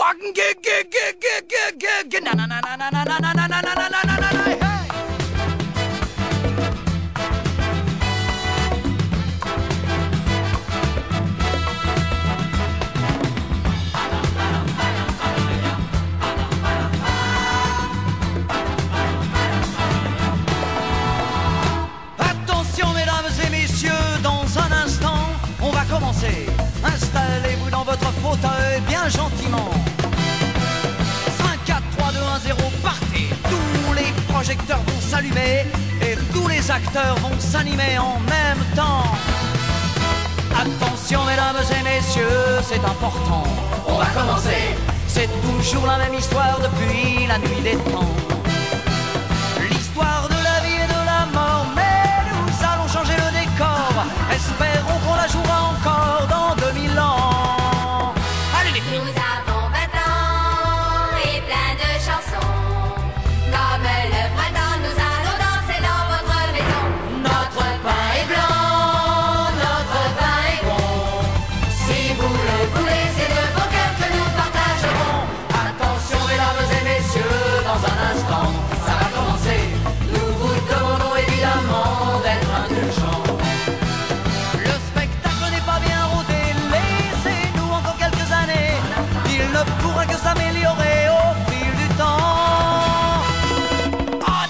Attention mesdames et messieurs, dans un instant, on va commencer. Installez-vous dans votre fauteuil bien gentiment. 5, 4, 3, 2, 1, 0, partez. Tous les projecteurs vont s'allumer et tous les acteurs vont s'animer en même temps. Attention mesdames et messieurs, c'est important. On va commencer. C'est toujours la même histoire depuis la nuit des temps. L'histoire de la vie et de la mort, mais nous allons changer le décor. Espérons qu'on la jouera encore dans 2000 ans. Allez les filles. Nous avons 20 ans et plein de chansons. Comme le printemps, nous allons danser dans votre maison. Notre pain est blanc, notre vin est bon. Si vous le voulez, c'est de beau cœur que nous partagerons. Attention mesdames et messieurs, dans un instant, ça va commencer. Nous vous demandons évidemment d'être indulgents. Le spectacle n'est pas bien rodé, laissez-nous encore quelques années. Il ne pourra que s'améliorer au fil du temps. Ah,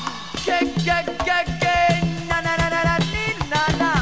na na na na na ni, na na.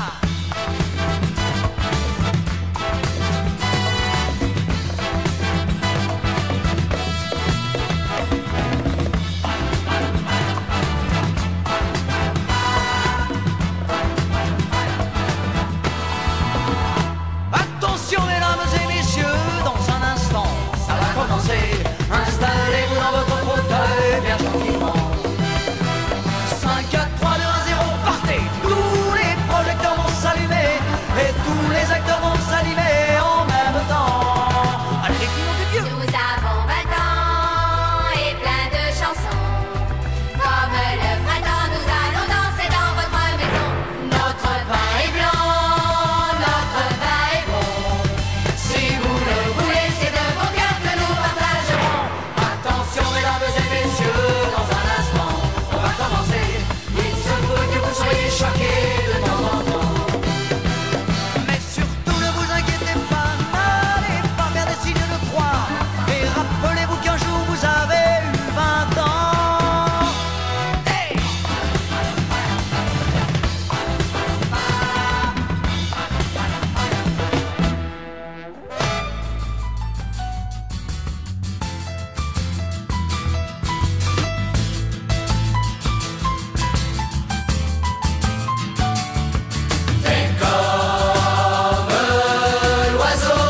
Attention mesdames et messieurs, dans un instant, ça va commencer. Installez-vous dans votre fauteuil bien gentiment. 5, 4, 3, 2, 1, 0, partez. Tous les projecteurs vont s'allumer et tous les acteurs vont s'animer en même temps. Allez les filles, nom de Dieu. Nous avons 20 ans et plein de chansons. Comme le printemps, nous allons danser dans votre maison. Notre pain est blanc, notre vin est bon. Si vous le voulez, c'est de beau cœur que nous partagerons. Attention mesdames et messieurs, dans un instant, on va commencer. Il se peut que vous soyez choqués de temps en temps. Mais surtout ne vous inquiétez pas, n'allez pas faire des signes de croix. Et rappelez-vous qu'un jour vous avez eu 20 ans. Hey! Fais comme l'oiseau,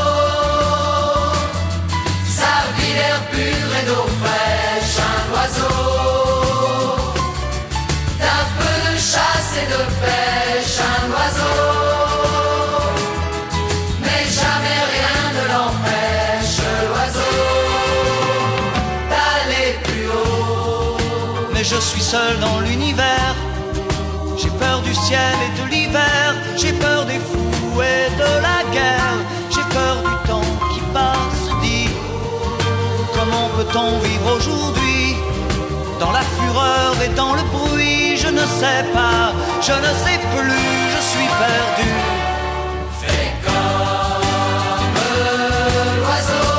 sa vie d'air pur et d'eau fraîche, un oiseau, d'un peu de chasse et de pêche, un oiseau, mais jamais rien ne l'empêche, l'oiseau, d'aller plus haut. Mais je suis seul dans l'univers. J'ai peur du ciel et de l'hiver. J'ai peur des fous et de la guerre. J'ai peur du temps qui passe. Dis, comment peut-on vivre aujourd'hui dans la fureur et dans le bruit? Je ne sais pas, je ne sais plus, je suis perdu. Fais comme l'oiseau,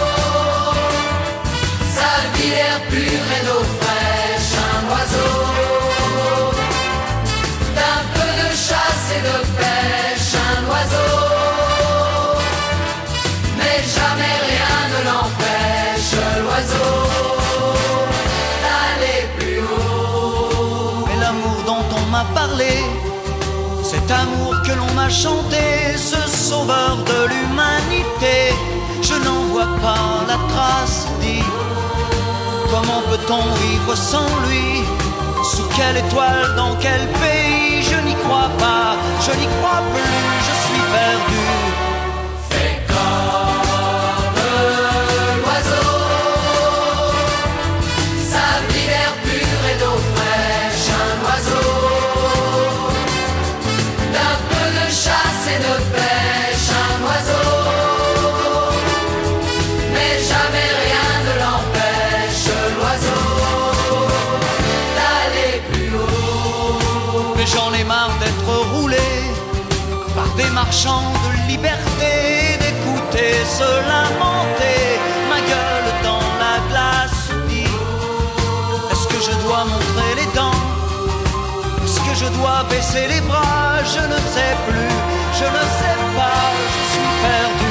sa vie d'air pur et d'eau fraîche, un oiseau, d'un peu de chasse et de pêche, un oiseau, mais jamais rien ne l'empêche, l'oiseau, d'aller plus haut. Mais l'amour dont on m'a parlé, cet amour que l'on m'a chanté, ce sauveur de l'humanité, je n'en vois pas la trace. Dis, comment peut-on vivre sans lui? Sous quelle étoile, dans quel pays? Je n'y crois pas, je n'y crois plus, je suis perdu. Fais comme l'oiseau, sa vie d'air pur et d'eau fraîche, un oiseau, d'un peu de chasse et de pêche, un oiseau, mais jamais rien marchand de liberté, d'écouter se lamenter, ma gueule dans la glace dit: est-ce que je dois montrer les dents? Est-ce que je dois baisser les bras? Je ne sais plus, je ne sais pas, je suis perdu